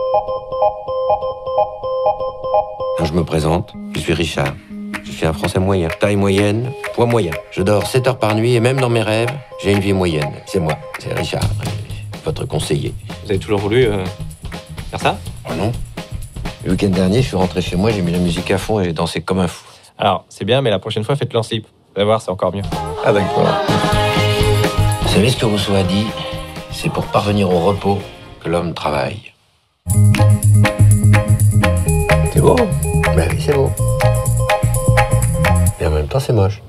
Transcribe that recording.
Je me présente, je suis Richard. Je suis un Français moyen, taille moyenne, poids moyen. Je dors 7 heures par nuit et même dans mes rêves, j'ai une vie moyenne. C'est moi, c'est Richard, votre conseiller. Vous avez toujours voulu faire ça? Oh non. Le week-end dernier, je suis rentré chez moi, j'ai mis la musique à fond et j'ai dansé comme un fou. Alors, c'est bien, mais la prochaine fois, faites-le en slip. Vous allez voir, c'est encore mieux. Ah d'accord. Vous savez ce que Rousseau a dit? C'est pour parvenir au repos que l'homme travaille. C'est beau? Ben oui, c'est beau. Mais en même temps, c'est moche.